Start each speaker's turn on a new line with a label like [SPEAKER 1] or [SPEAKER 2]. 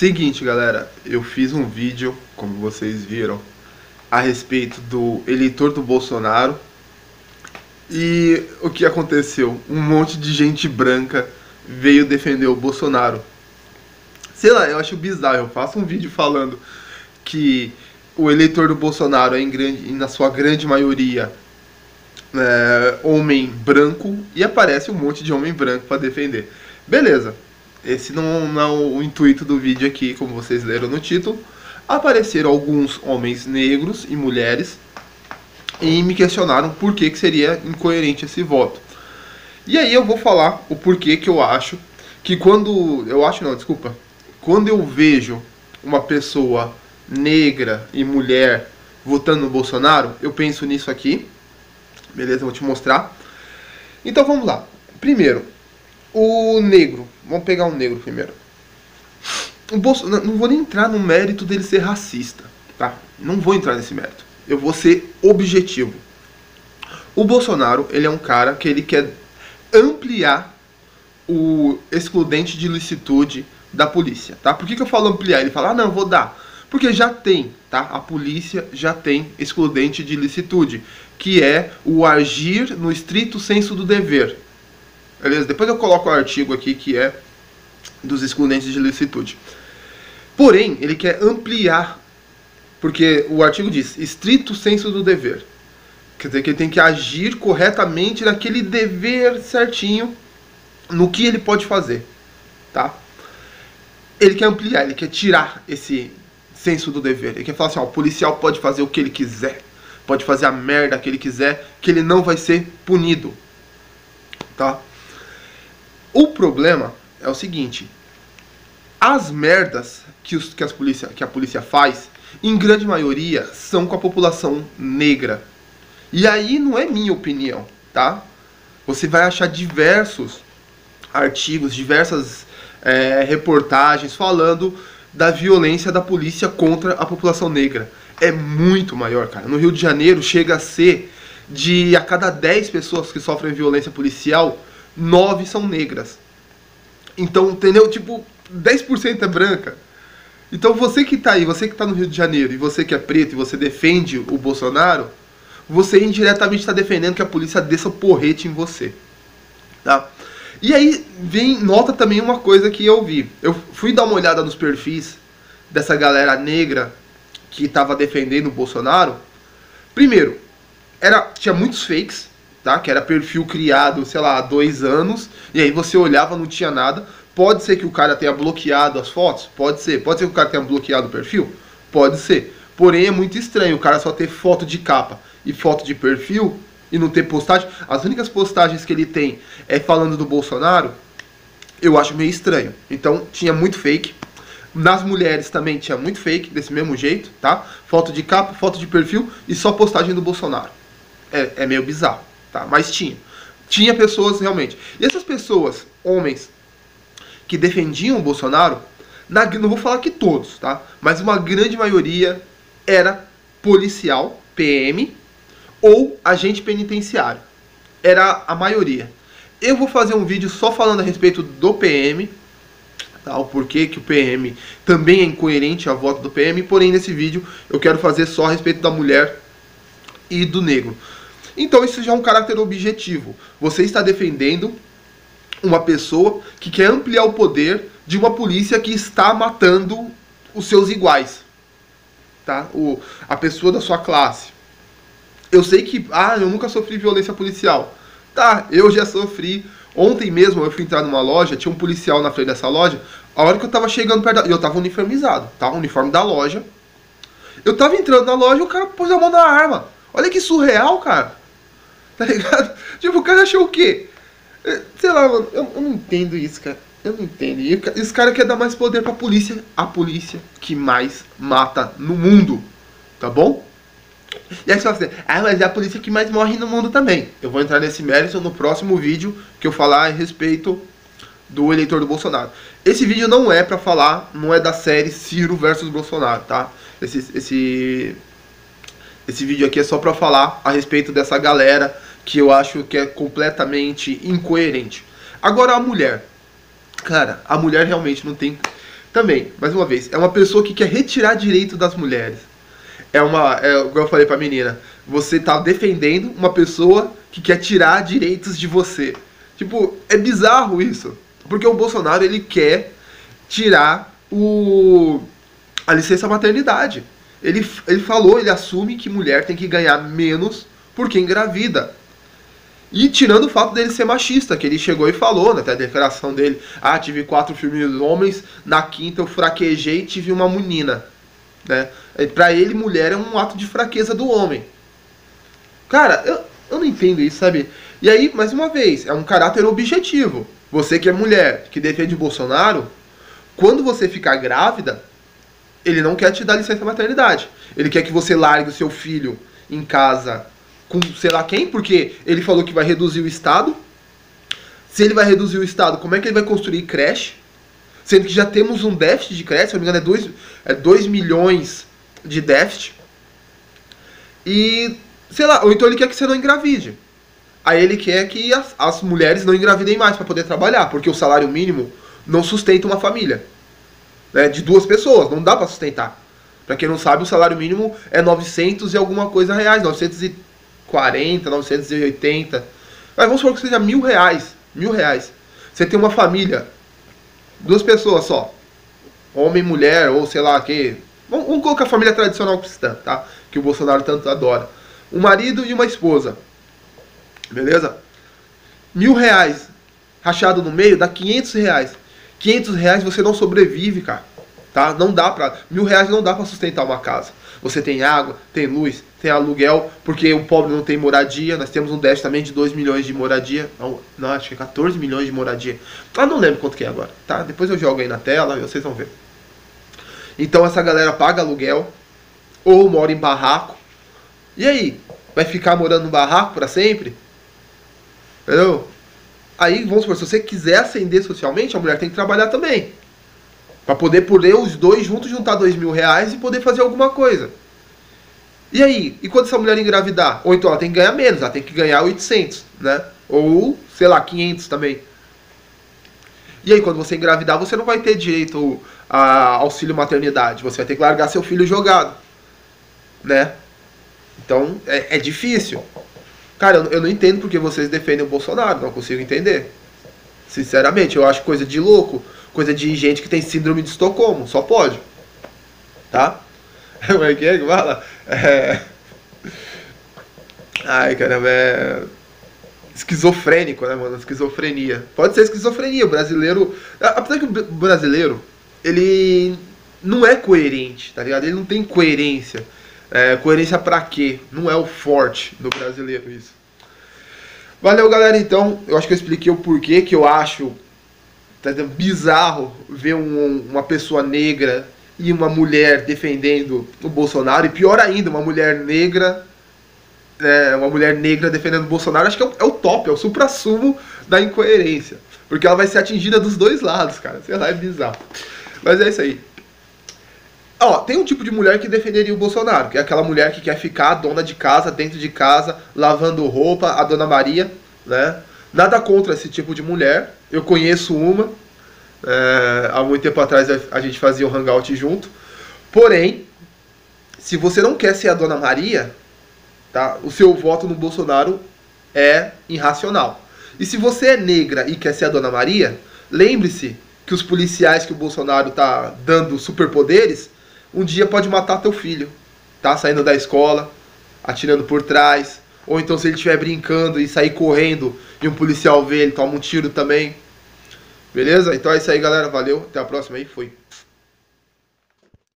[SPEAKER 1] Seguinte, galera, eu fiz um vídeo, como vocês viram, a respeito do eleitor do Bolsonaro. E o que aconteceu? Um monte de gente branca veio defender o Bolsonaro. Sei lá, eu acho bizarro. Eu faço um vídeo falando que o eleitor do Bolsonaro é na sua grande maioria homem branco, e aparece um monte de homem branco para defender. Beleza, esse não é o intuito do vídeo aqui, como vocês leram no título. Apareceram alguns homens negros e mulheres e me questionaram por que seria incoerente esse voto. E aí eu vou falar o porquê que eu acho que quando eu vejo uma pessoa negra e mulher votando no Bolsonaro, eu penso nisso aqui. Beleza, eu vou te mostrar. Então vamos lá. Primeiro, o negro. Vamos pegar o negro primeiro. Não vou nem entrar no mérito dele ser racista, tá? Não vou entrar nesse mérito. Eu vou ser objetivo. O Bolsonaro, ele é um cara que ele quer ampliar o excludente de licitude da polícia, tá? Por que eu falo ampliar? Ele fala, não, vou dar. Porque já tem, tá? A polícia já tem excludente de licitude, que é o agir no estrito senso do dever. Beleza? Depois eu coloco o artigo aqui que é dos excludentes de licitude. Porém, ele quer ampliar, porque o artigo diz estrito senso do dever. Quer dizer que ele tem que agir corretamente naquele dever certinho, no que ele pode fazer, tá? Ele quer ampliar, ele quer tirar esse senso do dever. Ele quer falar assim, ó, o policial pode fazer o que ele quiser, pode fazer a merda que ele quiser, que ele não vai ser punido, tá? O problema é o seguinte: as merdas que a polícia faz, em grande maioria, são com a população negra. E aí não é minha opinião, tá? Você vai achar diversos artigos, diversas reportagens falando da violência da polícia contra a população negra. É muito maior, cara. No Rio de Janeiro chega a ser de a cada 10 pessoas que sofrem violência policial, 9 são negras. Então, entendeu? Tipo, 10% é branca. Então você que tá aí, você que tá no Rio de Janeiro, e você que é preto e você defende o Bolsonaro, você indiretamente está defendendo que a polícia desça porrete em você, tá? E aí nota também uma coisa que eu vi. Eu fui dar uma olhada nos perfis dessa galera negra que estava defendendo o Bolsonaro. Primeiro, tinha muitos fakes, tá? Que era perfil criado, sei lá, há 2 anos, e aí você olhava, não tinha nada. Pode ser que o cara tenha bloqueado as fotos? Pode ser. Pode ser que o cara tenha bloqueado o perfil? Pode ser. Porém, é muito estranho o cara só ter foto de capa e foto de perfil e não ter postagem. As únicas postagens que ele tem é falando do Bolsonaro. Eu acho meio estranho. Então, tinha muito fake. Nas mulheres também tinha muito fake, desse mesmo jeito, tá? Foto de capa, foto de perfil e só postagem do Bolsonaro. É meio bizarro, tá? Mas tinha. Tinha pessoas realmente. E essas pessoas, homens, que defendiam o Bolsonaro, não vou falar que todos, tá? Mas uma grande maioria era policial, PM, ou agente penitenciário. Era a maioria. Eu vou fazer um vídeo só falando a respeito do PM, tá? O porquê que o PM também é incoerente a voto do PM, porém nesse vídeo eu quero fazer só a respeito da mulher e do negro. Então isso já é um caráter objetivo. Você está defendendo uma pessoa que quer ampliar o poder de uma polícia que está matando os seus iguais, tá? A pessoa da sua classe. Eu sei que, eu nunca sofri violência policial. Tá, eu já sofri. Ontem mesmo eu fui entrar numa loja, tinha um policial na frente dessa loja. A hora que eu tava chegando perto eu tava uniformizado, tá? O uniforme da loja. Eu tava entrando na loja e o cara pôs a mão na arma. Olha que surreal, cara. Tá ligado? Tipo, o cara achou o quê? Sei lá, mano, eu não entendo isso, cara. Eu não entendo. E esse cara quer dar mais poder pra polícia. A polícia que mais mata no mundo. Tá bom? E aí você fala assim, mas é a polícia que mais morre no mundo também. Eu vou entrar nesse mérito no próximo vídeo que eu falar a respeito do eleitor do Bolsonaro. Esse vídeo não é pra falar, não é da série Ciro versus Bolsonaro, tá? Esse vídeo aqui é só pra falar a respeito dessa galera que eu acho que é completamente incoerente. Agora a mulher. Cara, a mulher realmente não tem também, mais uma vez, é uma pessoa que quer retirar direito das mulheres. Como eu falei pra menina, você tá defendendo uma pessoa que quer tirar direitos de você. Tipo, é bizarro isso. Porque o Bolsonaro, ele quer tirar a licença maternidade. Ele falou, ele assume que mulher tem que ganhar menos porque engravida. E tirando o fato dele ser machista, que ele chegou e falou, né, até a declaração dele, tive 4 filhos homens, na quinta eu fraquejei e tive uma menina. Né? Pra ele, mulher é um ato de fraqueza do homem. Cara, eu não entendo isso, sabe? E aí, mais uma vez, é um caráter objetivo. Você que é mulher, que defende o Bolsonaro, quando você ficar grávida, ele não quer te dar licença maternidade. Ele quer que você largue o seu filho em casa com sei lá quem, porque ele falou que vai reduzir o Estado. Se ele vai reduzir o Estado, como é que ele vai construir creche? Sendo que já temos um déficit de creche, se não me engano é 2 milhões de déficit. E, sei lá, ou então ele quer que você não engravide. Aí ele quer que as mulheres não engravidem mais para poder trabalhar, porque o salário mínimo não sustenta uma família, né, de 2 pessoas, não dá para sustentar. Para quem não sabe, o salário mínimo é 900 e alguma coisa reais, 940, 980. Mas vamos supor que seja R$1.000, R$1.000. Você tem uma família, 2 pessoas só, homem, mulher, ou sei lá que. Vamos colocar a família tradicional cristã, tá? Que o Bolsonaro tanto adora. Um marido e uma esposa. Beleza? R$1.000 rachado no meio dá R$500. R$500 você não sobrevive, cara. Tá? Não dá pra. R$1.000 não dá pra sustentar uma casa. Você tem água, tem luz, tem aluguel, porque o pobre não tem moradia. Nós temos um déficit também de 2 milhões de moradia. Não, acho que é 14 milhões de moradia. Não lembro quanto que é agora, tá? Depois eu jogo aí na tela e vocês vão ver. Então essa galera paga aluguel, ou mora em barraco. E aí? Vai ficar morando no barraco pra sempre? Entendeu? Aí, vamos supor, se você quiser ascender socialmente, a mulher tem que trabalhar também. Pra poder os dois juntos juntar R$2.000 e poder fazer alguma coisa. E aí? E quando essa mulher engravidar? Ou então ela tem que ganhar menos, ela tem que ganhar 800, né? Ou, sei lá, 500 também. E aí, quando você engravidar, você não vai ter direito a auxílio maternidade. Você vai ter que largar seu filho jogado, né? Então, é difícil. Cara, eu não entendo porque vocês defendem o Bolsonaro. Não consigo entender. Sinceramente, eu acho coisa de louco. Coisa de gente que tem síndrome de Estocolmo. Só pode. Tá? Como é que fala? Ai, caramba, esquizofrênico, né, mano? Esquizofrenia. Pode ser esquizofrenia. O brasileiro... Apesar que o brasileiro, ele não é coerente, tá ligado? Ele não tem coerência. Coerência pra quê? Não é o forte do brasileiro isso. Valeu, galera, então. Eu acho que eu expliquei o porquê que eu acho bizarro ver uma pessoa negra e uma mulher defendendo o Bolsonaro. E pior ainda, uma mulher negra defendendo o Bolsonaro. Acho que é o top, é o suprassumo da incoerência. Porque ela vai ser atingida dos dois lados, cara. Sei lá, é bizarro. Mas é isso aí. Tem um tipo de mulher que defenderia o Bolsonaro, que é aquela mulher que quer ficar dona de casa, dentro de casa, lavando roupa, a Dona Maria, né? Nada contra esse tipo de mulher. Eu conheço uma. Há muito tempo atrás a gente fazia um hangout junto. Porém, se você não quer ser a Dona Maria, tá? O seu voto no Bolsonaro é irracional. E se você é negra e quer ser a Dona Maria, lembre-se que os policiais que o Bolsonaro tá dando superpoderes, um dia pode matar teu filho, tá? Saindo da escola, atirando por trás. Ou então se ele estiver brincando e sair correndo e um policial ver ele, toma um tiro também. Beleza? Então é isso aí, galera. Valeu. Até a próxima aí. Fui.